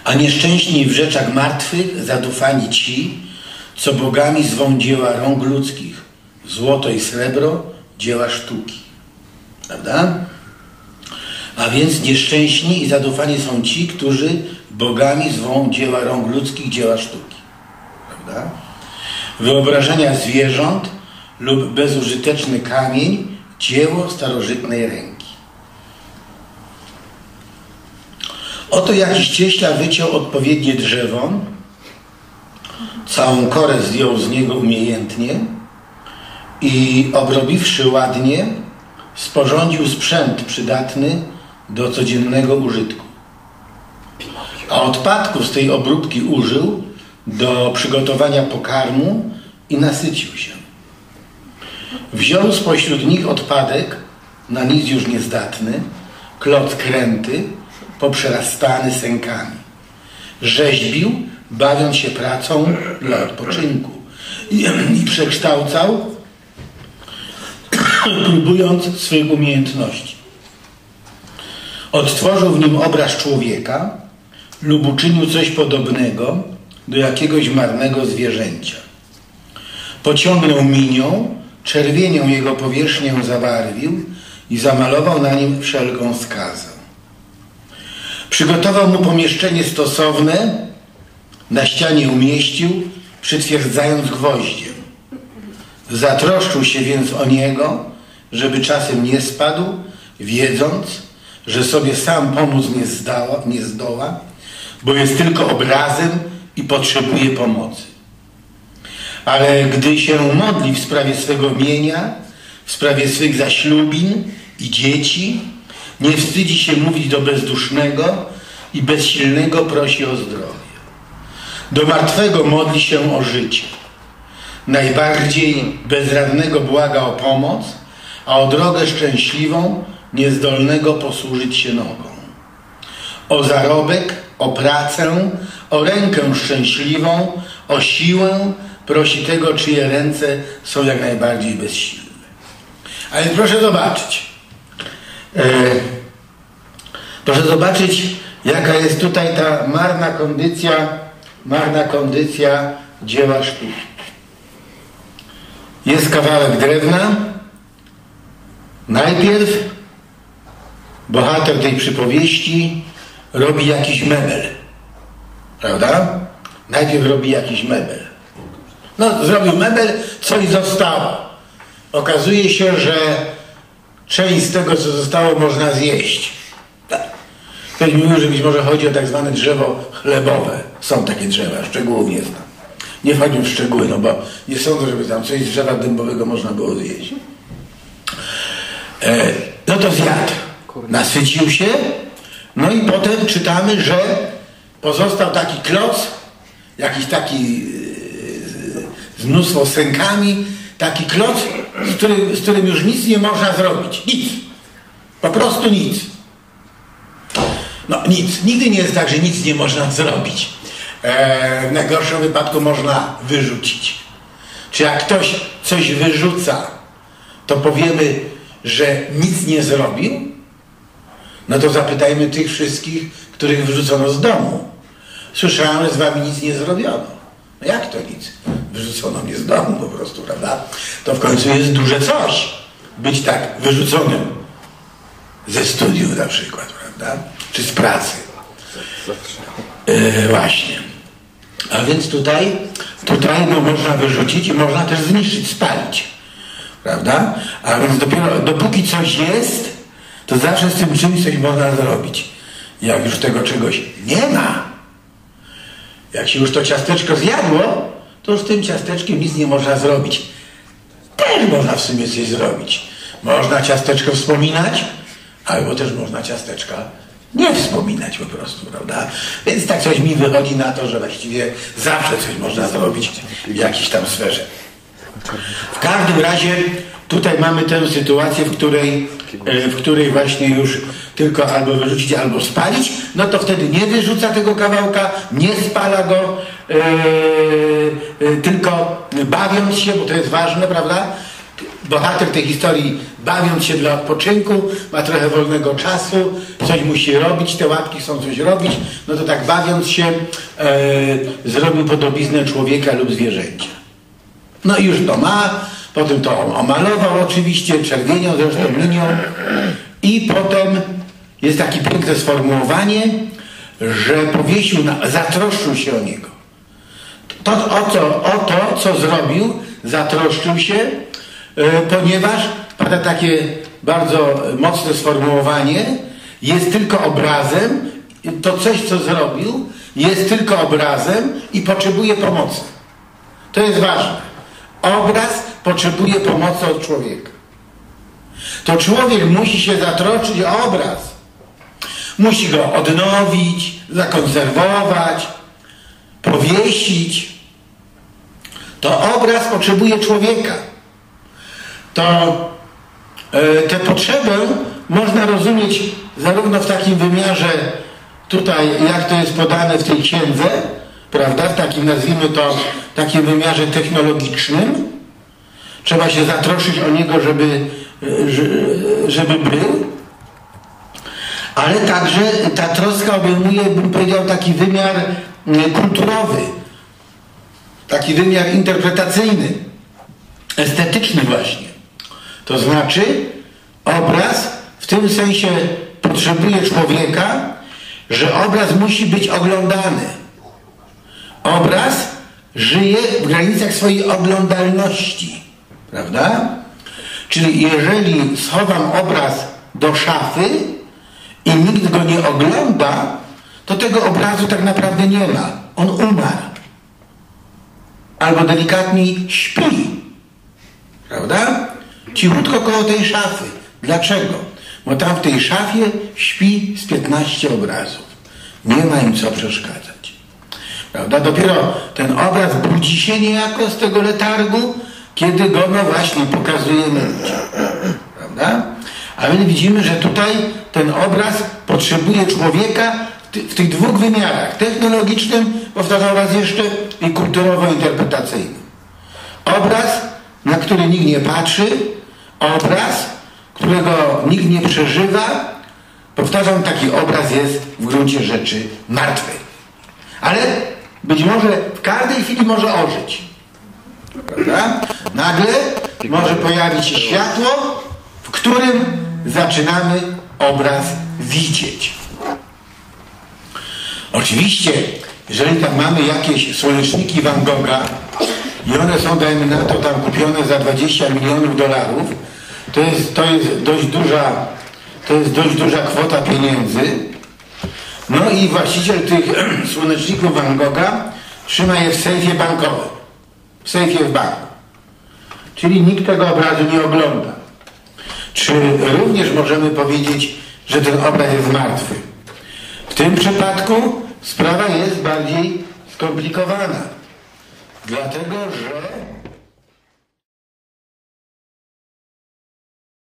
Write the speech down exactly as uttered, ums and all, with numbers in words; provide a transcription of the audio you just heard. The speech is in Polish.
A nieszczęśni w rzeczach martwych zadufani ci, co bogami zwą dzieła rąk ludzkich, złoto i srebro, dzieła sztuki. Prawda? A więc nieszczęśni i zadufani są ci, którzy bogami zwą dzieła rąk ludzkich, dzieła sztuki. Prawda? Wyobrażenia zwierząt lub bezużyteczny kamień, dzieło starożytnej ręki. Oto jakiś cieśla wyciął odpowiednie drzewo, całą korę zdjął z niego umiejętnie i obrobiwszy ładnie, sporządził sprzęt przydatny do codziennego użytku. A odpadków z tej obróbki użył do przygotowania pokarmu i nasycił się. Wziął spośród nich odpadek, na nic już niezdatny, kloc kręty, poprzerastany sękami. Rzeźbił, bawiąc się pracą dla odpoczynku i, i przekształcał, próbując swych umiejętności. Odtworzył w nim obraz człowieka lub uczynił coś podobnego do jakiegoś marnego zwierzęcia. Pociągnął minią, czerwienią jego powierzchnię zabarwił i zamalował na nim wszelką skazę. Przygotował mu pomieszczenie stosowne, na ścianie umieścił, przytwierdzając gwoździem. Zatroszczył się więc o niego, żeby czasem nie spadł, wiedząc, że sobie sam pomóc nie, zdała, nie zdoła, bo jest tylko obrazem i potrzebuje pomocy. Ale gdy się modli w sprawie swego mienia, w sprawie swych zaślubin i dzieci, nie wstydzi się mówić do bezdusznego i bezsilnego prosi o zdrowie. Do martwego modli się o życie. Najbardziej bezradnego błaga o pomoc, a o drogę szczęśliwą niezdolnego posłużyć się nogą. O zarobek, o pracę, o rękę szczęśliwą, o siłę prosi tego, czyje ręce są jak najbardziej bezsilne. Ale proszę zobaczyć, e, proszę zobaczyć, jaka jest tutaj ta marna kondycja, marna kondycja dzieła sztuki. Jest kawałek drewna. Najpierw bohater tej przypowieści robi jakiś mebel. Prawda? Najpierw robi jakiś mebel. No, zrobił mebel, coś zostało. Okazuje się, że część z tego, co zostało, można zjeść. Ktoś mówił, że być może chodzi o tak zwane drzewo chlebowe. Są takie drzewa, szczegółów nie znam. Nie wchodźmy w szczegóły, no bo nie sądzę, żeby tam coś z drzewa dębowego można było zjeść. E, no to zjadł. Nasycił się. No i potem czytamy, że pozostał taki kloc, jakiś taki z mnóstwo sękami, taki kloc, z którym, z którym już nic nie można zrobić. Nic. Po prostu nic. No nic. Nigdy nie jest tak, że nic nie można zrobić. E, w najgorszym wypadku można wyrzucić. Czy jak ktoś coś wyrzuca, to powiemy, że nic nie zrobił? No to zapytajmy tych wszystkich, których wyrzucono z domu. Słyszałem, że z wami nic nie zrobiono. No jak to nic? Wyrzucono mnie z domu po prostu, prawda? To w końcu jest duże coś. Być tak wyrzuconym ze studiów na przykład, prawda? Czy z pracy. E, właśnie. A więc tutaj, tutaj no, można wyrzucić i można też zniszczyć, spalić. Prawda? A więc dopiero dopóki coś jest, to zawsze z tym czymś coś można zrobić. Jak już tego czegoś nie ma, jak się już to ciasteczko zjadło, to już z tym ciasteczkiem nic nie można zrobić. Też można w sumie coś zrobić. Można ciasteczko wspominać, albo też można ciasteczka nie wspominać po prostu, prawda? Więc tak coś mi wychodzi na to, że właściwie zawsze coś można zrobić w jakiejś tam sferze. W każdym razie tutaj mamy tę sytuację, w której, w której właśnie już tylko albo wyrzucić, albo spalić. No to wtedy nie wyrzuca tego kawałka, nie spala go, yy, yy, tylko bawiąc się, bo to jest ważne, prawda? bohater tej historii, bawiąc się dla odpoczynku, ma trochę wolnego czasu, coś musi robić, te łapki chcą coś robić, no to tak bawiąc się e, zrobił podobiznę człowieka lub zwierzęcia. No i już to ma, potem to omalował oczywiście, czerwienią, zresztą linią i potem jest takie piękne sformułowanie, że powiesił, na, zatroszczył się o niego. To, o, co, o to, co zrobił, zatroszczył się, ponieważ pada takie bardzo mocne sformułowanie, jest tylko obrazem, to coś, co zrobił, jest tylko obrazem i potrzebuje pomocy. To jest ważne. Obraz potrzebuje pomocy od człowieka. To człowiek musi się zatroszczyć o obraz. Musi go odnowić, zakonserwować, powiesić. To obraz potrzebuje człowieka. To e, tę potrzebę można rozumieć zarówno w takim wymiarze tutaj, jak to jest podane w tej księdze, prawda, w takim, nazwijmy to, takim wymiarze technologicznym. Trzeba się zatroszczyć o niego, żeby, żeby był. Ale także ta troska obejmuje, bym powiedział, taki wymiar kulturowy, taki wymiar interpretacyjny, estetyczny właśnie. To znaczy obraz w tym sensie potrzebuje człowieka, że obraz musi być oglądany. Obraz żyje w granicach swojej oglądalności, prawda? Czyli jeżeli schowam obraz do szafy i nikt go nie ogląda, to tego obrazu tak naprawdę nie ma. On umarł. Albo delikatniej śpi. Prawda? Cichutko koło tej szafy. Dlaczego? Bo tam w tej szafie śpi z piętnaście obrazów. Nie ma im co przeszkadzać. Prawda? Dopiero ten obraz budzi się niejako z tego letargu, kiedy go no właśnie pokazujemy ludziom. Prawda? A więc widzimy, że tutaj ten obraz potrzebuje człowieka w tych dwóch wymiarach. Technologicznym, powtarzam raz jeszcze, i kulturowo-interpretacyjnym. Obraz, na który nikt nie patrzy, obraz, którego nikt nie przeżywa. Powtarzam, taki obraz jest w gruncie rzeczy martwy. Ale być może w każdej chwili może ożyć. Prawda? Nagle może pojawić się światło, w którym zaczynamy obraz widzieć. Oczywiście, jeżeli tam mamy jakieś słoneczniki Van Gogha i one są, dajmy na to, tam kupione za dwadzieścia milionów dolarów, to jest, to jest dość duża, to jest dość duża kwota pieniędzy. No i właściciel tych słoneczników Van Gogha trzyma je w sejfie bankowym. W sejfie w banku. Czyli nikt tego obrazu nie ogląda. Czy również możemy powiedzieć, że ten obraz jest martwy? W tym przypadku sprawa jest bardziej skomplikowana. Dlatego, że